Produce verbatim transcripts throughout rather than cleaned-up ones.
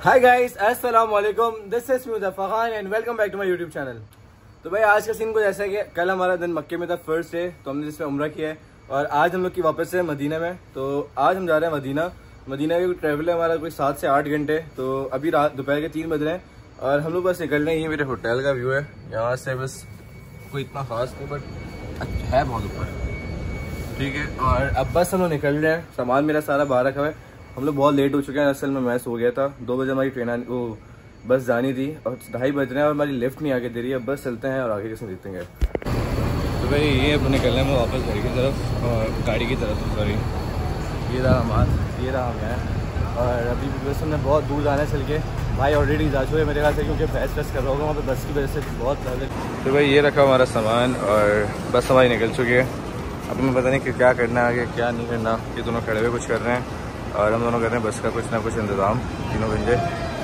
हाय guys, अस्सलाम वालेकुम। This is Muzaffar Khan and welcome back to my YouTube channel. तो भाई आज का सीन कुछ ऐसा है कि कल हमारा दिन मक्के में था, फर्स्ट डे, तो हमने जिसमें उम्रा किया है और आज हम लोग की वापस है मदीना में। तो आज हम जा रहे हैं मदीना। मदीना का ट्रैवल है हमारा कोई सात से आठ घंटे। तो अभी रात दोपहर के तीन बज रहे हैं और हम लोग बस निकल रहे हैं। ये मेरे होटल का व्यू है, यहाँ से बस कोई इतना खास नहीं बट है बहुत ऊपर, ठीक है। और अब बस हम लोग निकल रहे हैं, सामान मेरा सारा बाहर रखा हुआ है। हम लोग बहुत लेट हो चुके हैं, असल में मैं सो गया था। दो बजे हमारी ट्रेन आनी, वो बस जानी थी और ढाई बज रहे हैं और हमारी लिफ्ट नहीं आके दे रही है। अब बस चलते हैं और आगे कैसे देखते हैं। तो भाई ये अब निकल रहे हैं वापस घर की तरफ और गाड़ी की तरफ। सॉरी, ये रहा हमारा, ये रहा हम हैं। और अभी भी बस हमने बहुत दूर जाना है चल के। भाई ऑलरेडी जा चुके हैं मेरे ख्याल से, क्योंकि बहस बहस कर रहा होगा वहाँ पर बस की वजह से बहुत ज़्यादा। तो भाई ये रखा हमारा सामान और बस हमारी निकल चुकी है। अब हमें पता नहीं कि क्या करना है आगे, क्या नहीं करना। ये दोनों खड़े हुए कुछ कर रहे हैं और हम दोनों कर रहे हैं बस का कुछ ना कुछ इंतज़ाम, तीनों बंदे।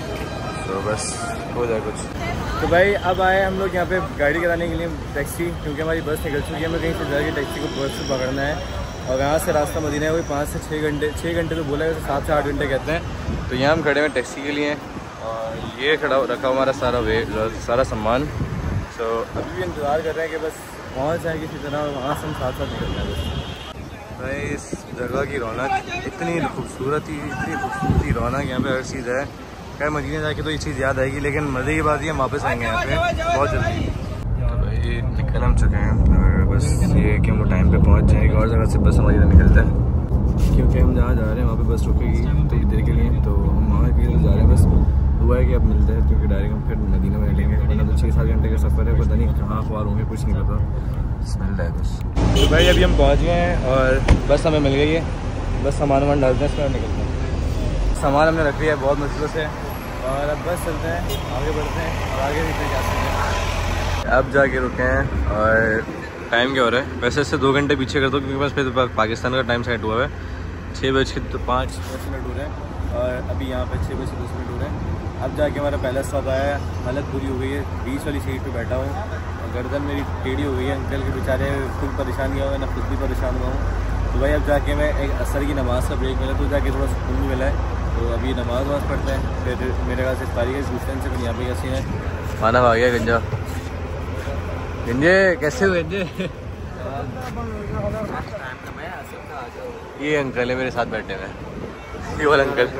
तो बस हो जाए कुछ। तो भाई अब आए हम लोग यहाँ पे गाड़ी कराने के लिए टैक्सी, क्योंकि हमारी बस निकल चुकी है। हमें कहीं से जाके टैक्सी को बस से पकड़ना है और यहाँ से रास्ता मदीना है, वही पाँच से छः घंटे छः घंटे तो बोला है, वैसे सात से आठ घंटे कहते हैं। तो यहाँ हम खड़े हैं टैक्सी के लिए और ये खड़ा रखा हमारा सारा वे सारा सामान। तो अभी भी इंतज़ार कर रहे हैं कि बस पहुँच जाए किसी तरह, वहाँ से हम साथ साथ निकल जाए बस। भाई इस जगह की रौनक इतनी खूबसूरती इतनी खूबसूरती रौनक, यहाँ पे हर चीज़ है। खैर मदीना जाके तो ये चीज़ याद आएगी, लेकिन मज़े की बात ये हम वापस आएंगे यहाँ पे बहुत जल्दी। तो भाई निकल हम चुके हैं और बस ये कि हम टाइम पे पहुँच जाएंगे और जगह से बस हमारी निकलता है, क्योंकि हम जहाँ जा रहे हैं वहाँ पे बस रुकेगी थोड़ी देर के लिए। तो हम वहाँ के लिए जा रहे हैं, बस हुआ है कि अब मिलते हैं, क्योंकि डायरेक्ट हम फिर मदीना में निकलेंगे। वरना तो छः सात घंटे का सफ़र है, पता नहीं कहाँ ख्वार होंगे, कुछ नहीं पता। मिल रहा है बस। तो भाई अभी हम पहुँच गए हैं और बस हमें मिल गई है। बस सामान वामान डालते हैं, इसमें निकलते हैं। सामान हमने रख लिया है बहुत मुश्किल से और अब बस चलते हैं, आगे बढ़ते हैं और आगे भी जा सकते हैं। अब जाके रुके हैं और टाइम क्या हो रहा है, वैसे इससे दो घंटे पीछे कर दो, क्योंकि बस फिर पाकिस्तान का टाइम सेट हुआ है। छः बज के तो पाँच दस मिनट हो रहे हैं और अभी यहाँ पर छः बज के दस मिनट हो रहे हैं। अब जाके हमारा पहला स्टॉप आया है। हालत बुरी हो गई है, बीच वाली सीट पे बैठा हूँ, गर्दन मेरी टेढ़ी हो गई है। अंकल के बेचारे खुद परेशान किया हुआ है, ना खुद भी परेशान हुआ हूँ। तो भाई अब जाके मैं एक असर की नमाज़ का ब्रेक मिला, तो जाके थोड़ा सुकून भी मिला है। तो अभी नमाज वमाज पढ़ते हैं, फिर मेरे ख्याल से इफ्तारी का पूछते से फिर यहाँ पे कैसे हैं। मानव आ गया गंजा। गंजे कैसे हुए गंजे? ये अंकल है मेरे साथ बैठे हुए, ये वाला अंकल।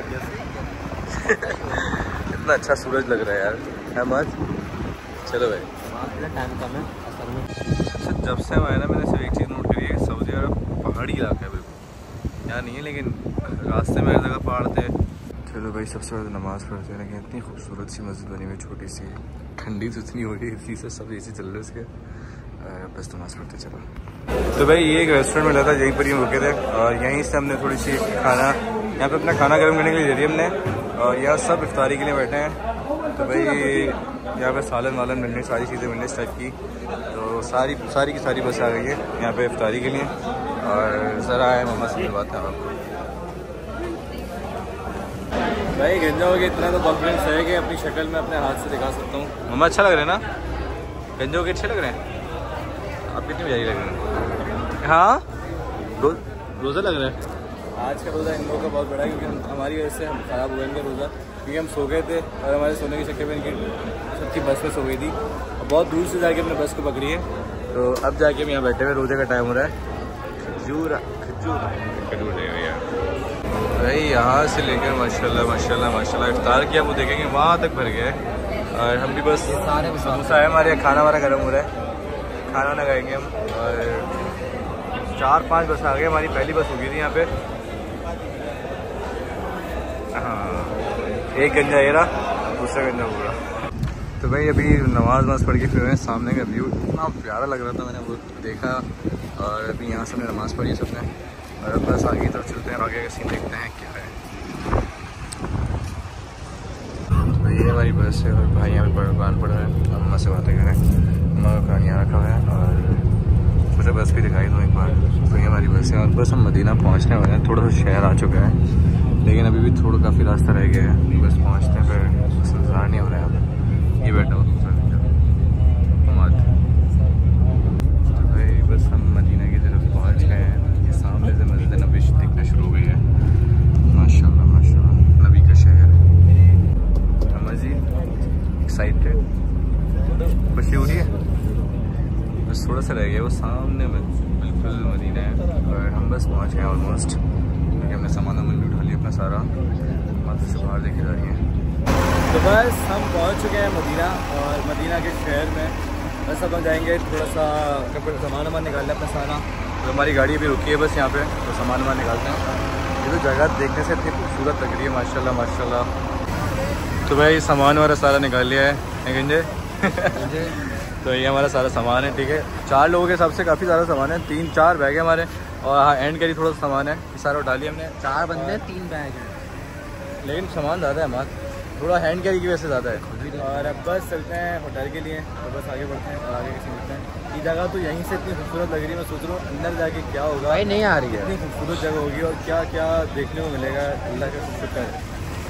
इतना अच्छा सूरज लग रहा है यार, अहमद। चलो भाई, टाइम कम है असल में। जब से हम आए ना, मैंने सिर्फ एक चीज़ नोट करी है, सऊदी अरब पहाड़ी इलाका है बिल्कुल। यहाँ नहीं है लेकिन रास्ते में हर जगह पहाड़ थे। चलो भाई सबसे पहले नमाज़ पढ़ते हैं। लेकिन इतनी खूबसूरत सी मस्जिद बनी हुई, छोटी सी, ठंडी तो इतनी हो रही है, इसी से सब एसी चल रहे उसके। बस नमाज़ पढ़ते चलो। तो भाई ये एक रेस्टोरेंट मिला था, यहीं पर ही रुके थे और यहीं से हमने थोड़ी सी खाना, यहाँ पे अपना खाना गर्म करने के लिए दे दिया हमने। और यहाँ सब इफ्तारी के लिए बैठे हैं। तो भाई यहाँ पे सालन वालन मिल रही, सारी चीज़ें मिल रही इस टाइप की। तो सारी सारी की सारी बस आ गई है यहाँ पे इफ्तारी के लिए। और ज़रा आए मम्मा से मिलवाते हैं आपको। भाई गंजा हो गया, इतना तो कॉन्फिडेंस है कि अपनी शक्ल में अपने हाथ से दिखा सकता हूँ। मम्मा अच्छा लग रहा है ना? गंजा हो गए अच्छे लग रहे हैं आप? कितनी प्यारी लग रहे हैं। हाँ रो, रोज़ा लग रहा है आज का रोज़ा इन लोगों का बहुत बड़ा है, क्योंकि हम हमारी वजह से हम ख़राब हुए इनका रोज़ा, क्योंकि हम सो गए थे और हमारे सोने के चक्कर में इनकी सबकी बस में सो गई थी और बहुत दूर से जाके अपने बस को पकड़ी है। तो अब जाके हम यहाँ बैठे हुए, रोज़े का टाइम हो रहा है। खजूर खजूर खजूर देगा यार भाई। यहाँ से लेकर माशाल्लाह माशाल्लाह माशाल्लाह इफ्तार किया, वो देखेंगे वहाँ तक भर गए। और हम भी बस समोसा है हमारे, खाना वाना गर्म हो रहा है, खाना वाना खाएँगे हम। और चार पाँच बस आ गए, हमारी पहली बस हो गई थी यहाँ पे। हाँ, एक गंजा ये रहा, दूसरा गंजा पूरा। तो भाई अभी नमाज नमाज पढ़ के फिर मैं सामने का व्यू इतना प्यारा लग रहा था, मैंने वो देखा। और अभी यहाँ से हमने नमाज़ पढ़ी सबने और अब बस आगे की तरफ चलते हैं, आगे का सीन देखते हैं क्या है। तो भाई ये हमारी बस है और भाई यहाँ पे कुरान पढ़ रहे हैं, अम्मा से बातें करें। अम्मा का कुरान यहाँ रखा हुआ है और मुझे बस भी दिखाई दो एक बार। तो ये हमारी बस है और बस हम मदीना पहुँचने वाले हैं। थोड़ा सा शहर आ चुका है लेकिन अभी भी थोड़ा काफ़ी रास्ता रह गया है, बस पहुँचते हैं फिर। इंतज़ार नहीं हो रहा है अब, ये बैठा हो दूसरा कमाल। तो भाई बस हम मदीना की तरफ पहुँच गए हैं। ये सामने से मस्जिद नबी दिखना शुरू हो गई है। माशाल्लाह माशाल्लाह, नबी का शहर है। थोड़ा सा रह गया, वो सामने में बिल्कुल मदीना है और हम बस पहुंच गए ऑलमोस्ट, क्योंकि हमने सामान वामान भी उठा लिया अपना सारा, मत से बाहर देखे जा रही है। तो बस हम पहुंच चुके हैं मदीना और मदीना के शहर में। बस अब हम जाएंगे थोड़ा सा सामान वामान निकाल लें अपना सारा। तो हमारी गाड़ी भी रुकी है बस यहाँ पे, तो सामान वामान निकालते हैं। ये तो जगह देखने से इतनी खूबसूरत लग रही है माशाल्लाह माशाल्लाह। तो भाई सामान हमारा सारा निकाल लिया है गंजे तो ये हमारा सारा सामान है, ठीक है। चार लोगों के हिसाब से काफ़ी सारा सामान है, तीन चार बैग है हमारे और हाँ एंड कैरी थोड़ा सा सामान है, ये सारा उठा लिया हमने। चार बंदे तीन बैग हैं, लेकिन सामान ज़्यादा है हमारा, थोड़ा हैंड कैरी की वजह से ज़्यादा है। और अब बस चलते हैं होटल के लिए, तो बस आगे बढ़ते हैं और आगे किसी मिलते हैं। ये जगह तो यहीं से इतनी खूबसूरत लग रही है, मैं सोच रहा हूँ अंदर जाके क्या होगा। भाई नहीं आ रही है, इतनी खूबसूरत जगह होगी और क्या क्या देखने को मिलेगा, अल्लाह का शुक्र है।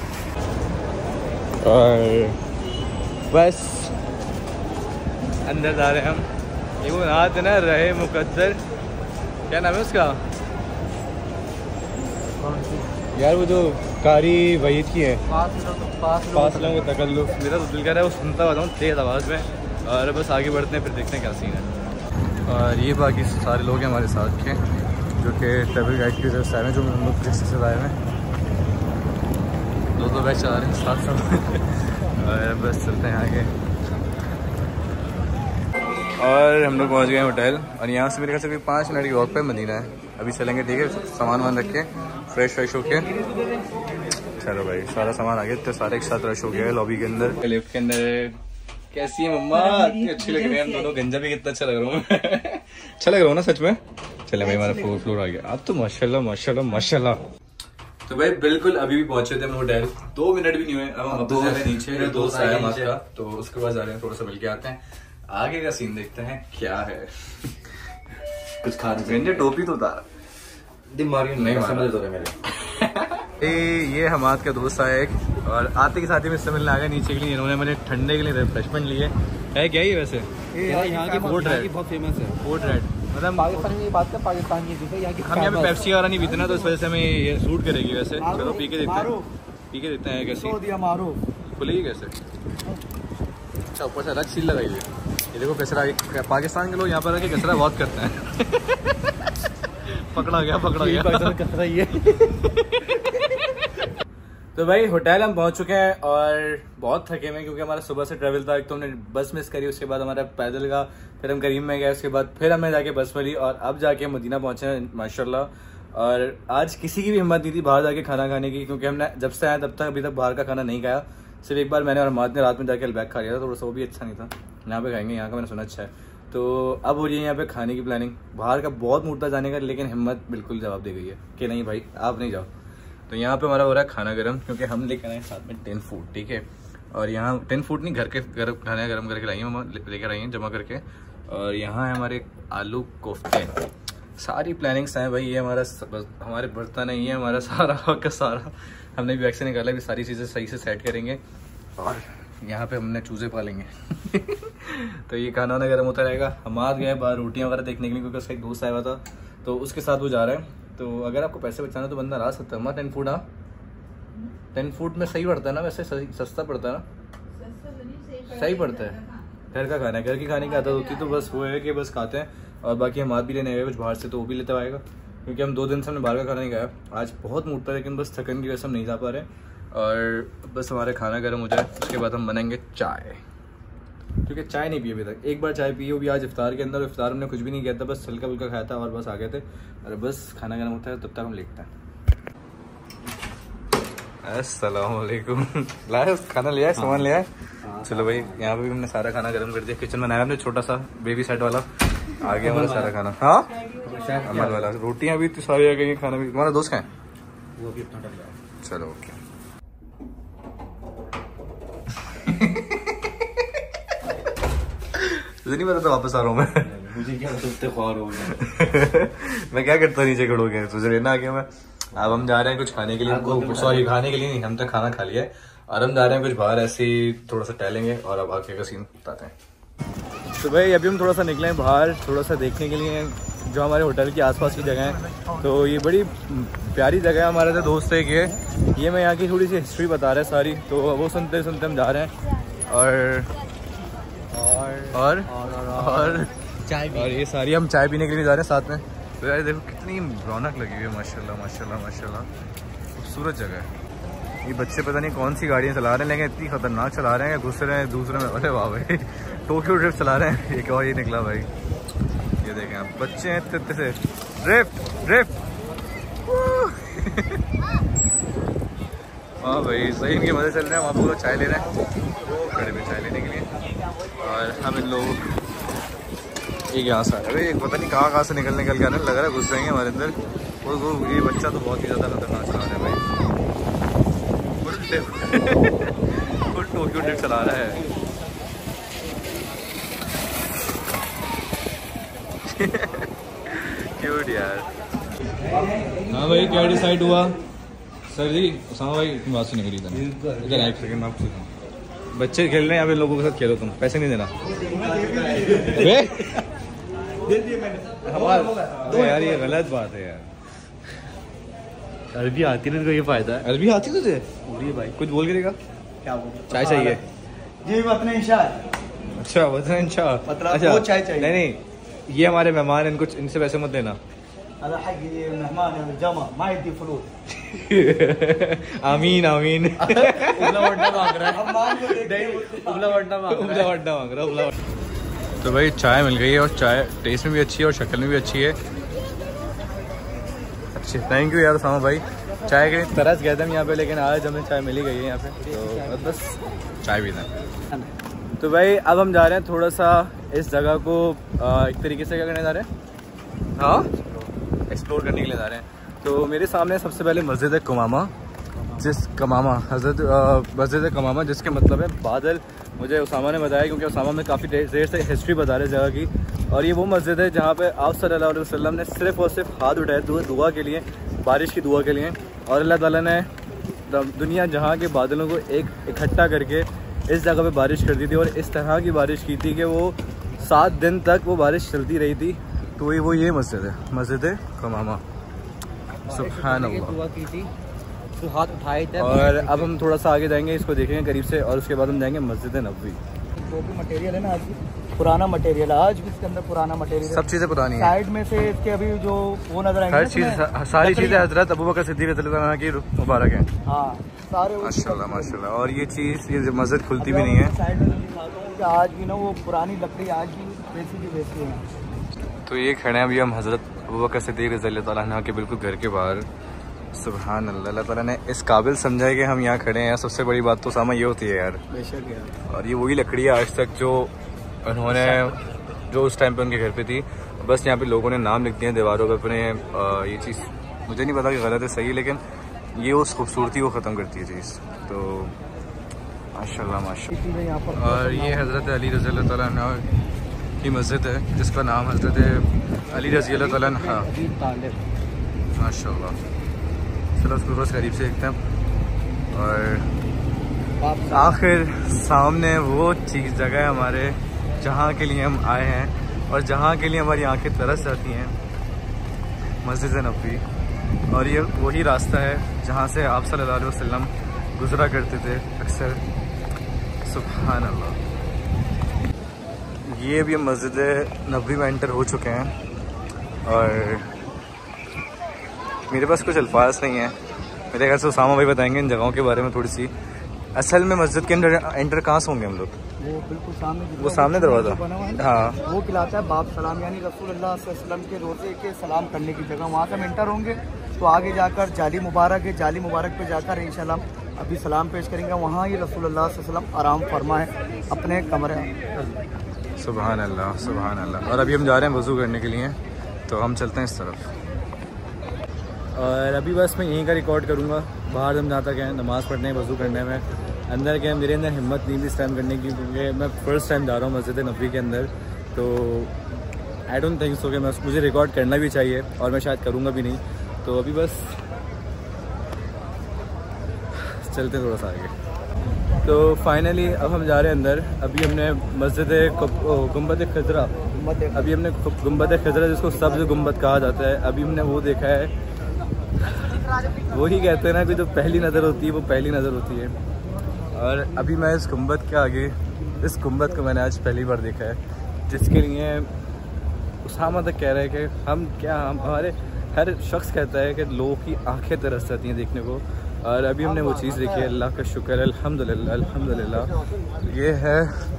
और बस अंदर जा रहे हैं हम। ये वो नात है ना, रहे मुकद्दर, क्या नाम है उसका यार, वो जो कारी वहीद की है, पास लोगों को तकल्लुफ। मेरा तो दिल कर रहा है वो सुनता हुआ तेज़ आवाज़ में। और बस आगे बढ़ते हैं, फिर देखते हैं क्या सीन है। और ये बाकी सारे लोग हैं हमारे साथ के, जो कि ट्रैवल गाइड की तरफ से आए हैं, जो हम लोग किसी से आए हैं। दो दो बैच चला रहे हैं साथ साथ और बस चलते हैं आगे। और हम लोग पहुँच गए हैं होटल और यहाँ से मेरे ख्याल से भी पाँच मिनट की वॉक पे मदीना है। अभी चलेंगे, ठीक है, सामान वामान रख के फ्रेश फ्रेश होके। चलो भाई सारा सामान आ गया, इतने सारे एक साथ रश हो गया है लॉबी के अंदर। लिफ्ट के अंदर कैसी है मम्मा, अच्छी लग रही है हम दोनों। गंजा भी कितना अच्छा लग रहा हूँ अच्छा लग रहा हूँ ना सच में। चले भाई हमारा फ्लोर फ्लोर आ गया अब तो माशाल्लाह माशाल्लाह माशाल्लाह। तो भाई बिल्कुल अभी भी पहुंचे थे हम होटल, दो मिनट भी नहीं हुए। अब हम दो नीचे दोस्त आया हमारा, तो उसके बाद जा रहे हैं थोड़ा सा मिल के आते हैं। आगे का सीन देखते हैं क्या है। कुछ खाने टोपी तो उतारा नहीं समझ तो मेरे ये हमाद का दोस्त आया एक, और आते के साथ ही में इससे मिलने आ गया नीचे के लिए। इन्होंने मैंने ठंडे के लिए रिफ्रेशमेंट लिए है। क्या ही वैसे यहाँ की बोट रेड बहुत फेमस है, बोट रेड मतलब पाकिस्तान की बात कर, पाकिस्तान की यहाँ की हम यहाँ पे पेप्सी वगैरह नहीं पीते ना, तो इस वजह से हमें ये सूट करेगी वैसे। चलो पी के देखते हैं, पी के देखते हैं कैसी खुलेगी कैसे। अच्छा ऊपर से अलग सील लगाई है, ये देखो कचरा। पाकिस्तान के लोग यहाँ पर आके कचरा बहुत करते हैं पकड़ा गया पकड़ा गया कचरा ही है। तो भाई होटल हम पहुंच चुके हैं और बहुत थके हुए क्योंकि हमारा सुबह से ट्रैवल था। एक तो हमने बस मिस करी, उसके बाद हमारा पैदल का, फिर हम करीम में गए, उसके बाद फिर हमने जाके बस मिली और अब जाके मदीना पहुंचे हैं माशाल्लाह। और आज किसी की भी हिम्मत नहीं थी बाहर जाके खाना खाने की, क्योंकि हमने जब से आए तब तक अभी तक बाहर का खाना नहीं खाया। सिर्फ एक बार मैंने और माद ने रात में जाके अलबैक खा लिया था, थोड़ा सा वो भी अच्छा नहीं था। यहाँ पे खाएंगे, यहाँ का मैंने सुना अच्छा है। तो अब हो रही है यहाँ पे खाने की प्लानिंग। बाहर का बहुत मूड था जाने का, लेकिन हिम्मत बिल्कुल जवाब दे गई है कि नहीं भाई आप नहीं जाओ। तो यहाँ पे हमारा हो रहा है खाना गर्म, क्योंकि हम लेकर आए साथ में टेन फूड, ठीक है। और यहाँ टेन फूड नहीं, घर के गर्म खाना गर्म करके लाई हम लेकर आई हैं जमा करके। और यहाँ है हमारे आलू कोफ्ते। सारी प्लानिंग्स हैं भाई, ये हमारा हमारे बर्तन है, ये हमारा सारा का सारा हमने भी वैक्सीन निकाला, भी सारी चीज़ें सही से सेट करेंगे। और यहाँ पे हमने चूजे पालेंगे तो ये खाना वाना गर्म होता रहेगा। हम आ गए बाहर रोटियाँ वगैरह देखने के लिए, क्योंकि उसका एक दोस्त आया हुआ था, तो उसके साथ वो जा रहा है। तो अगर आपको पैसे बचाना तो बंदा ला सकता है। टेन फूड, हाँ टेन फूड में सही पड़ता है ना, वैसे सस्ता पड़ता है ना, सही पड़ता है। घर का खाना है, घर की खाने की आदत होती है, तो बस वो है कि बस खाते हैं। और बाकी हम हाथ भी लेने गए कुछ बाहर से, तो वो भी लेते आएगा, क्योंकि हम दो दिन से हमने बाहर का खाना नहीं खाया। आज बहुत मूड पर, लेकिन बस थकन की वजह से हम नहीं जा पा रहे। और बस हमारे खाना गर्म हो जाए, उसके बाद हम बनाएंगे चाय, क्योंकि चाय नहीं पी अभी तक। एक बार चाय पी, वो भी आज इफ्तार के अंदर। इफ्तार हमने कुछ भी नहीं किया था, बस हल्का फुल्का खाया था और बस आ गए थे। और बस खाना गर्म होता है तब तक हम लेटते हैं। अस्सलाम वालेकुम। लाया खाना लिया है, सामान लिया है। चलो भाई यहाँ पे भी हमने सारा खाना गर्म कर दिया। किचन बनाया हमने छोटा सा बेबी सेट वाला, आ गया हमारा सारा खाना। हाँ अमल वाला, रोटियाँ भी तो सारी आ गई, खाना भी। तुम्हारा दोस्त है वो भी अपना। चलो ओके तुझे नहीं पता था वापस आ रहा हूँ मैं। मुझे क्या ख्वार हो मैं क्या करता नीचे खड़ो गया, तुझे लेना आ गया मैं। अब हम जा रहे हैं कुछ खाने के लिए, सॉरी खाने के लिए नहीं, हम तक खाना खा लिया है। और हम जा रहे हैं कुछ बाहर ऐसे ही थोड़ा सा टहलेंगे और अब आगे का सीन बताते हैं। तो भाई अभी हम थोड़ा सा निकले हैं बाहर, थोड़ा सा देखने के लिए जो हमारे होटल के आसपास की जगह है। तो ये बड़ी प्यारी जगह है। हमारे तो दोस्त है कि ये मैं यहाँ की थोड़ी सी हिस्ट्री बता रहे हैं सारी, तो वो सुनते सुनते हम जा रहे हैं। और और और, और, और, और चाय भी। और ये सारी हम चाय पीने के लिए जा रहे हैं साथ में। तो यार देखो कितनी रौनक लगी हुई है, माशाल्लाह माशाल्लाह माशाल्लाह, खूबसूरत जगह है। ये बच्चे पता नहीं कौन सी गाड़ियाँ चला रहे हैं, लेकिन इतनी खतरनाक चला रहे हैं कि घुस रहे हैं दूसरे में। अरे वाह भाई, टोक्यो ड्रिफ्ट चला रहे हैं। एक और ये निकला भाई, ये देखें आप, बच्चे हैं इतने से ड्रिफ्ट ड्रिफ्ट। हाँ भाई सही, इनके मज़े चल रहे हैं। वहाँ पर लोग चाय ले रहे हैं, वो खड़े पे चाय लेने के लिए, और हम इन लोग एक यहाँ से आ रहे हैं। पता नहीं कहाँ कहाँ से निकल निकल के आने लग रहा है, घुस जाएंगे हमारे अंदर। वो वो ये बच्चा तो बहुत ही ज़्यादा खतरनाक चला रहा है भाई, फुल टोक्यो ड्रिफ्ट चला रहा है। क्यूट यार। हाँ भाई क्या डिसाइड हुआ सर जी? उसामा भाई तुम बात सुनी करी था, एक सेकंड मैं आपको सिखाऊं। बच्चे खेल रहे हैं यहाँ पे, लोगों के साथ खेलो, तुम पैसे नहीं देना। हमारा यार ये गलत बात है यार। अरबी आती है तो ये फायदा है। अरबी आती तुझे? भाई कुछ बोल के देगा। क्या बोल? चाय चाहिए जी वतन इंशाअ। अच्छा वतन इंशाअ, अच्छा वो चाय चाहिए। नहीं नहीं, ये हमारे मेहमान, इनको इनसे पैसे मत लेना। आमीन आमीन। तो भाई चाय मिल गई है, और चाय टेस्ट में भी अच्छी है और शक्ल में भी अच्छी है। अच्छी, थैंक यू यार उसामा भाई। चाय के तरस गए थे हम यहाँ पे, लेकिन आज हमें चाय मिल ही गई है यहाँ पे, तो बस चाय भी था। तो भाई अब हम जा रहे हैं थोड़ा सा इस जगह को आ, एक तरीके से क्या करने जा रहे हैं, हाँ एक्सप्लोर करने के लिए जा रहे हैं। तो मेरे सामने सबसे पहले मस्जिद है कमामा, जिस कमामा हजरत मस्जिद कमामा जिसके मतलब है बादल। मुझे उसामा ने बताया, क्योंकि उसामा में काफ़ी देर से हिस्ट्री बता रहे जगह की। और ये वो मस्जिद है जहाँ पे आप सल्लल्लाहु अलैहि वसल्लम ने सिर्फ़ और सिर्फ हाथ उठाए दुआ दुआ के लिए, बारिश की दुआ के लिए। और अल्लाह ताला ने दुनिया जहाँ के बादलों को एक इकट्ठा करके इस जगह पे बारिश कर दी थी, और इस तरह की बारिश की थी कि वो सात दिन तक वो बारिश चलती रही थी। तो ये वो ये मस्जिद है, मस्जिद कमामा। सुभान अल्लाह। दुआ की थी तो हाथ उठाए थे। और अब हम थोड़ा सा आगे जाएंगे, इसको देखेंगे करीब से, और उसके बाद हम जाएंगे मस्जिद नबवी। जो भी मटेरियल है ना, आज भी पुराना मटेरियल है, आज भी इसके अंदर पुराना मटेरियल, सब चीज़ें पुरानी है। साइड में से इसके अभी जो वो नजर आएंगे, हर चीज़, सारी चीज़ें हजरत अबू बकर सिद्दीक़ रज़ियल्लाहु अन्हु की मुबारक है। हाँ सारे माशाल्लाह माशाल्लाह। और ये चीज़, ये मस्जिद खुलती भी नहीं है। साइड में दिखाता हूँ कि आज भी ना वो पुरानी लकड़ी आज भी वैसी की वैसी है। तो ये खड़े हैं अभी हम हजरत अबू बकर सिद्दीक़ रज़ियल्लाहु अन्हु के बिल्कुल घर के बाहर। सुभान अल्लाह, अल्लाह ताला ने इस काबिल समझा है कि हम यहाँ खड़े हैं। सबसे बड़ी बात तो सामा ये होती है यार, बेशक यार। और ये वही लकड़ी है आज तक जो उन्होंने, जो उस टाइम पे उनके घर पे थी। बस यहाँ पे लोगों ने नाम लिख दिए हैं दीवारों पे अपने। आ, ये चीज़ मुझे नहीं पता कि गलत है सही है, लेकिन ये उस खूबसूरती को ख़त्म करती है चीज़। तो माशाल्लाह माशाल्लाह। और ये हज़रत अली रज़ियल्लाहु ताला अन्हु की मस्जिद है, जिसका नाम हज़रत अली रज़ियल्लाहु ताला अन्हु। माशाल्लाह। चलो उसको बस करीब से देखते हैं। और आखिर सामने वो चीज़ जगह है हमारे, जहाँ के लिए हम आए हैं और जहाँ के लिए हमारी आंखें तरस जाती हैं, मस्जिद नबवी। और ये वही रास्ता है जहाँ से आप सल्लल्लाहु अलैहि वसल्लम गुज़रा करते थे अक्सर। सुभान अल्लाह। ये भी हम मस्जिद नबवी में एंटर हो चुके हैं, और मेरे पास कुछ अल्फाज नहीं है। मेरे ख्याल से उसामा भाई बताएंगे इन जगहों के बारे में थोड़ी सी। असल में मस्जिद के अंदर एंटर कहाँ से होंगे हम लोग? वो बिल्कुल सामने, वो सामने दरवाज़ा, हाँ वो खिलाता है बाप सलाम, यानी रसूलुल्लाह सल्लल्लाहु अलैहि वसल्लम के रोज़े के सलाम करने की जगह। वहाँ से हम एंटर होंगे तो आगे जाकर जाली मुबारक है, जाली मुबारक पे जाकर इंशाल्लाह अभी सलाम पेश करेंगे। वहाँ ही रसूलुल्लाह सल्लल्लाहु अलैहि वसल्लम आराम फरमा है अपने कमरे। सुभान अल्लाह सुभान अल्लाह। और अभी हम जा रहे हैं वज़ू करने के लिए, तो हम चलते हैं इस तरफ। और अभी बस मैं यहीं का रिकॉर्ड करूँगा। बाहर हम जहाँ तक हैं नमाज़ पढ़ने, वज़ू करने में, अंदर क्या मेरे अंदर हिम्मत नहीं थी इस टाइम करने की, क्योंकि मैं फ़र्स्ट टाइम जा रहा हूँ मस्जिद नबवी के अंदर। तो आई डोंट थिंक सो कि मैं मुझे रिकॉर्ड करना भी चाहिए, और मैं शायद करूँगा भी नहीं। तो अभी बस चलते थोड़ा सा आगे। तो फाइनली अब हम जा रहे हैं अंदर। अभी हमने मस्जिद गुंबद खजरा, अभी हमने गुंबद खजरा जिसको सब्ज़ गुंबद कहा जाता है, अभी हमने वो देखा है। वही कहते हैं ना कि जो पहली नज़र होती है वो पहली नज़र होती है। और अभी मैं इस गुंबद के आगे, इस गुंबद को मैंने आज पहली बार देखा है, जिसके लिए उसामा तक कह रहे हैं कि हम क्या हम हमारे हर शख्स कहता है कि लोगों की आंखें तरस जाती हैं देखने को, और अभी हमने वो चीज़ देखी है। अल्लाह का शुक्र है, अल्हम्दुलिल्लाह अल्हम्दुलिल्लाह। ये है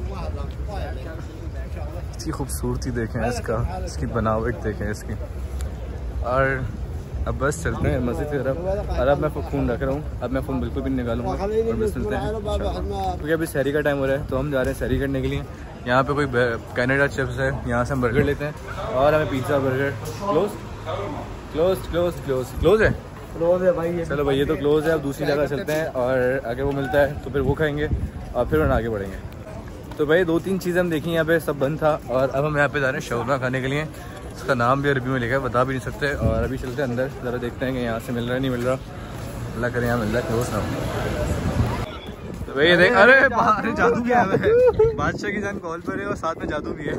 इसकी खूबसूरती देखें, इसका इसकी बनावट देखें इसकी। और अब बस चलते हैं मस्जिद की तरफ। और अब मैं फ़ोन रख रहा हूँ, अब मैं फ़ोन बिल्कुल भी नहीं निकालूंगा और बस चलते हैं क्योंकि अभी सहरी का टाइम हो रहा है। तो हम जा रहे हैं सहरी करने के लिए। यहाँ पे कोई कनाडा चिप्स है, यहाँ से हम बर्गर लेते हैं और हमें pizza burger. Close close close close close है क्लोज है भाई। चलो भाई ये तो क्लोज है। अब दूसरी जगह चलते हैं और आगे वो मिलता है तो फिर वो खाएंगे और फिर हम आगे बढ़ेंगे। तो भाई दो तीन चीज़ें हम देखी यहाँ पे, सब बंद था और अब हम यहाँ पे जा रहे हैं शौरमा खाने के लिए। इसका नाम भी अरबी में लिखा है, बता भी नहीं सकते। और अभी चलते हैं अंदर, ज़रा देखते हैं कि यहाँ से मिल रहा है नहीं मिल रहा। अल्लाह करे यहाँ मिल रहा है, क्लोज ना हो। तो भाई देख, अरे बाहर जादू क्या है, बादशाह की जान कॉल पर है और साथ में जादू भी है।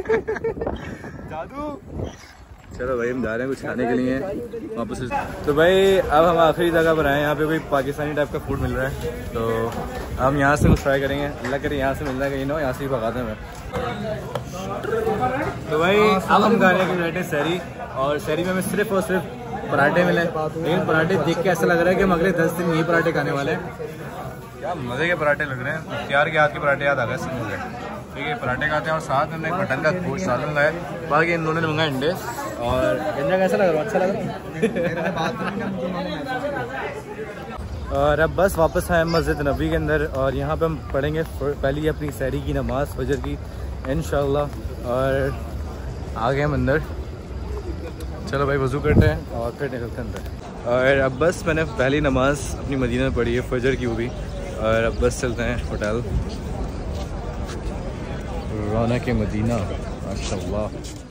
जादू। चलो भाई हम जा रहे हैं कुछ खाने के लिए वापस। तो भाई अब हम आखिरी जगह पर आए हैं, यहाँ पे कोई पाकिस्तानी टाइप का फूड मिल रहा है तो हम यहाँ से कुछ ट्राई करेंगे। अल्लाह करे यहाँ से मिल रहा है कहीं ना, यहाँ से ही भगाते हैं। तो भाई अब हम खाने के बैठे सहरी, और सहरी में हमें सिर्फ और सिर्फ पराठे मिले। लेकिन पराठे देख के ऐसा लग रहा है कि हम अगले दस दिन यही पराठे खाने वाले हैं। क्या मज़े के पराठे लग रहे हैं, मुख्तियार के हाथ के पराठे याद आ गए सब मुझे। ठीक है पराठे खाते हैं और साथ में हमने मटन का गोश्त सालन मंगाया, बाकी इन दोनों ने मंगाए अंडे। और गंजा कैसा लग रहा है, अच्छा लग रहा है। और अब बस वापस आए मस्जिद नबी के अंदर और यहाँ पे हम पढ़ेंगे पहली अपनी सहरी की नमाज़ फजर की इंशाल्लाह। और आ गए हम अंदर, चलो भाई वज़ू करते हैं और फिर निकलते हैं अंदर। और अब बस मैंने पहली नमाज़ अपनी मदीना में पढ़ी है फजर की, वो भी। और अब बस चलते हैं होटल रौनक के मदीना माशाअल्लाह।